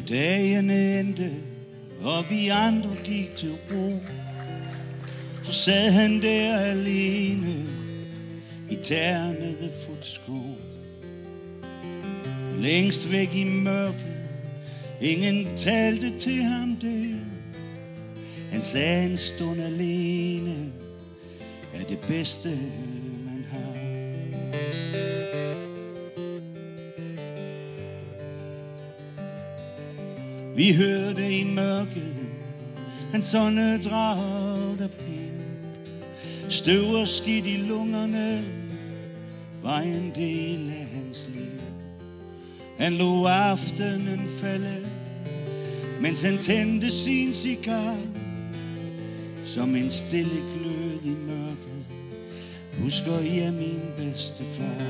Dagen endte, og vi andre gik til ro. Så sad han der alene i ternede fodsko. Længst væk i mørket, ingen talte til ham der. Han sagde en stund alene er det bedste man har. Vi hørte i mørket hans åndedrag der pil. Støv og skidt i lungerne var en del af hans liv. Han lod aftenen falde, mens han tændte sin cigar. Som en stille glød i mørket, husker jeg min bedstefar.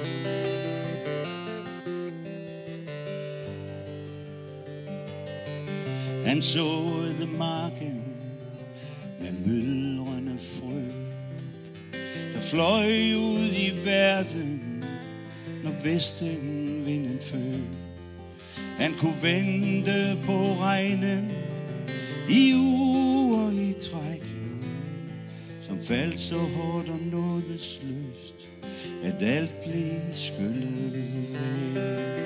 Han såede marken med myldrende frø, der fløj ud i verden, når vestenvinden føg. Han kunne vente på regnen i uger i træk, som faldt så hårdt og nådesløst, at alt blev skyllet væk.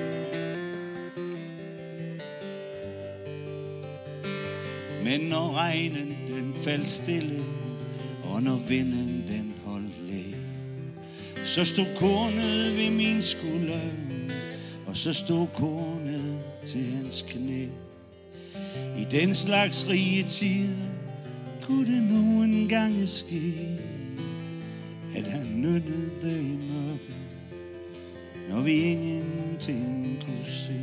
Men når regnen den faldt stille, og når vinden den holdt læg, så stod kornet ved min skulder, og så stod kornet til hans knæ. I den slags rige tider kunne det nogen gange ske, at han nynnede i mørket, når vi ingenting kunne se.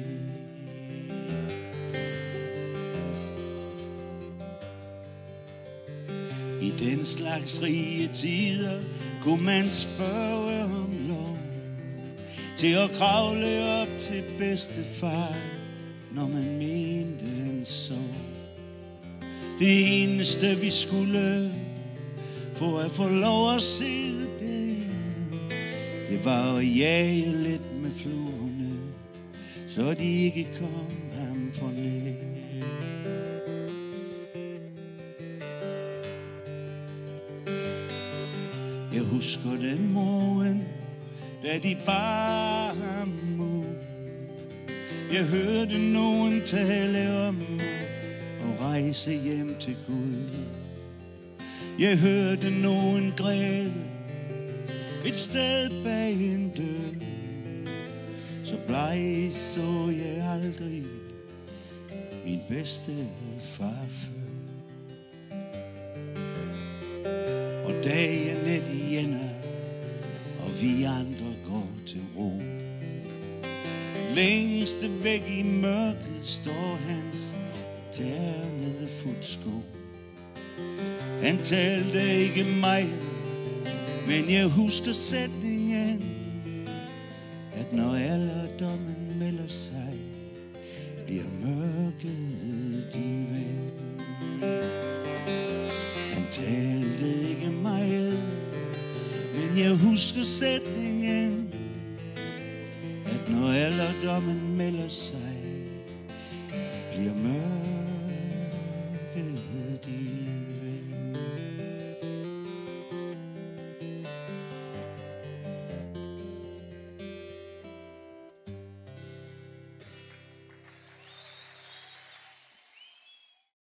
I den slags rige tider kunne man spørge om lov til at kravle op til bedstefar, når man mente han sov. Det eneste vi skulle for at få lov at sidde der, det var at jage lidt med fluerne, så de ikke kom ham for nær. Jeg husker den morgen, da de bar ham ud. Jeg hørte nogen tale om at rejse hjem til Gud. Jeg hørte nogen græde et sted bag en dør. Så bleg så jeg aldrig min bedste far før. Og dagen er de ender, og vi andre går til ro. Længst væk i mørket står hans ternede fodsko. Han talte ikke meget, men jeg husker sætningen, at når alderdommen melder sig, bliver mørket din ven. Han talte ikke meget, men jeg husker sætningen, at når alderdommen melder sig, bliver mørket